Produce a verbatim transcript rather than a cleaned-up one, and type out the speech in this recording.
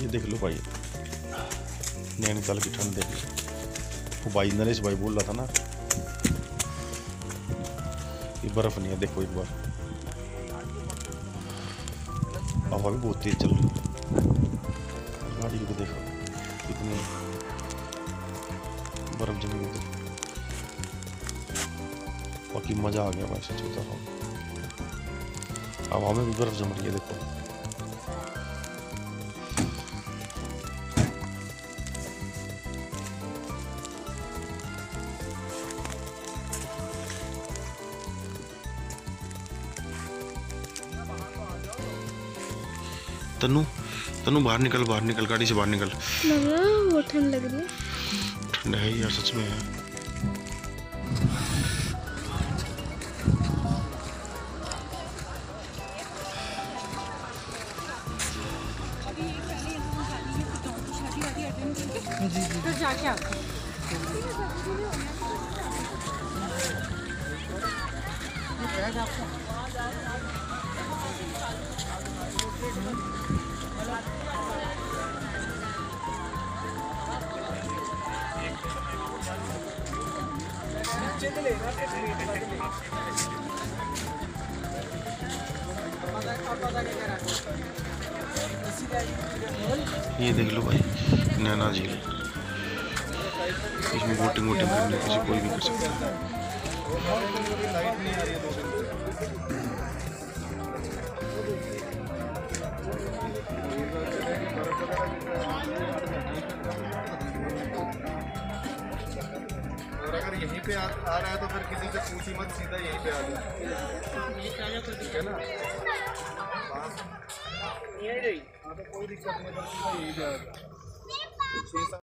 ये देख लो भाई, नैनीताल की ठंड देख लो। वो भाई नरेश भाई बोल रहा था ना, ये बर्फ नहीं है। देखो एक बार, हवा भी बहुत तेज चल रही है। गाड़ी को देखो कितनी बर्फ जमी हुई। बाकी मजा आ गया भाई, सच बता रहा हूँ। हवा में भी बर्फ जम रही है देखो। तनु तनु बाहर निकल, बाहर निकल, गाड़ी से बाहर निकल। वो ठंड लग रही है। ठंड है यार, सच में है। फिर जाके आता हूँ। ये देख लो भाई, नैना झील। इसमें बोटिंग वोटिंग करने किसी कोई भी कर सकता है। और अगर यहीं पे आ, आ रहा है तो फिर किसी से पूछी मत, सीधा यहीं पे आ जाओ, ठीक है ना। यहीं रही, हाँ तो कोई दिक्कत नहीं, बस यहीं पे आ जाओ।